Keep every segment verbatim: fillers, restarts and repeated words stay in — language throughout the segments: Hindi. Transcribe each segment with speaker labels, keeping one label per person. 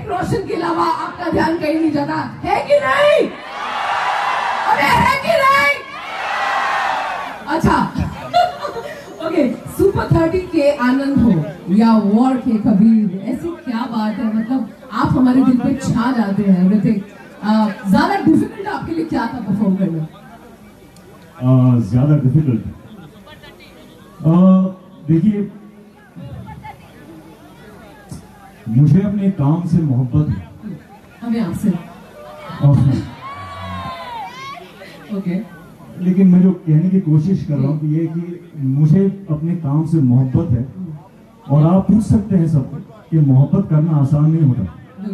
Speaker 1: ऋतिक रोशन के अलावा आपका ध्यान कहीं नहीं जाता है कि नहीं? अरे है कि नहीं? अच्छा ओके, सुपर थर्टी के आनंद हो या वॉर के कबीर, ऐसी क्या बात है, मतलब आप हमारे दिल पे छा जाते हैं ऋतिक। ज्यादा डिफिकल्ट आपके लिए क्या था परफॉर्म करना?
Speaker 2: ज्यादा डिफिकल्ट देखिए, मुझे अपने काम से मोहब्बत है।
Speaker 1: हमें आपसे ओके,
Speaker 2: लेकिन मैं जो कहने की कोशिश कर रहा हूँ कि ये कि मुझे अपने काम से मोहब्बत है, और आप पूछ सकते हैं सब कि मोहब्बत करना आसान नहीं होता,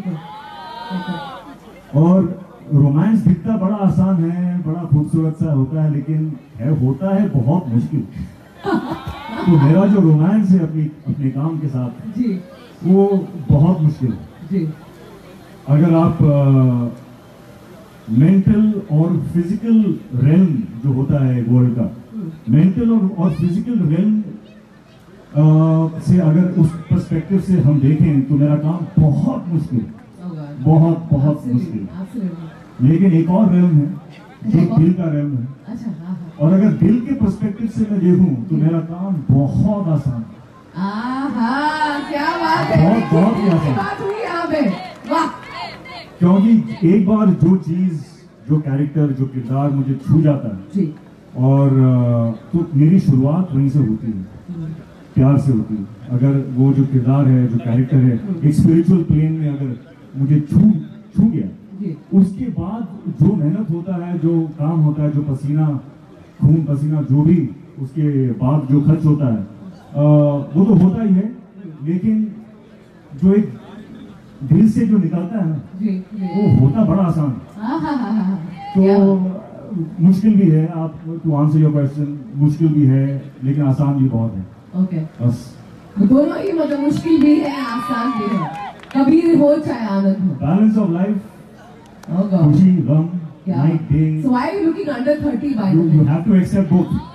Speaker 2: और रोमांस दिखता बड़ा आसान है, बड़ा खूबसूरत सा होता है, लेकिन है होता है बहुत मुश्किल। तो मेरा जो रोमांस है अपनी अपने काम के साथ
Speaker 1: जी,
Speaker 2: वो बहुत मुश्किल है
Speaker 1: जी।
Speaker 2: अगर आप मेंटल और फिजिकल रेल्म जो होता है वर्ल्ड का, मेंटल और, और फिजिकल रेल्म से अगर उस पर्सपेक्टिव से हम देखें तो मेरा काम बहुत मुश्किल, बहुत बहुत मुश्किल। लेकिन एक और रेल्म है जो दिल का रेल्म है।
Speaker 1: अच्छा, हाँ, हाँ।
Speaker 2: और अगर दिल के पर्सपेक्टिव से मैं देखूं तो मेरा काम बहुत आसान है।
Speaker 1: आहा, क्या बात है,
Speaker 2: बहुत बहुत ही आसान
Speaker 1: बात हुई यहाँ पे, वाह।
Speaker 2: क्योंकि एक बार जो चीज, जो कैरेक्टर, जो किरदार मुझे छू जाता है
Speaker 1: जी,
Speaker 2: और तो मेरी शुरुआत वहीं से होती है, प्यार से होती है। अगर वो जो किरदार है, जो कैरेक्टर है, एक स्पिरिचुअल प्लेन में अगर मुझे छू छू गया, उसके बाद जो मेहनत होता है, जो काम होता है, जो पसीना, खून पसीना, जो भी उसके बाद जो खर्च होता है, आ, वो तो होता ही है, लेकिन जो एक दिल से जो निकलता है ना, वो होता बड़ा आसान है। तो मुश्किल भी है, आप टू आंसर योर क्वेश्चन, मुश्किल भी है लेकिन आसान भी बहुत है।
Speaker 1: ओके,
Speaker 2: बस
Speaker 1: दोनों ही, मतलब मुश्किल भी है, आसान भी है, कबीर हो चाहे आनंद हो,
Speaker 2: बैलेंस ऑफ लाइफ,
Speaker 1: खुशी,
Speaker 2: गम, night, day.
Speaker 1: So why are you looking under thirty by the way?
Speaker 2: You have to accept both.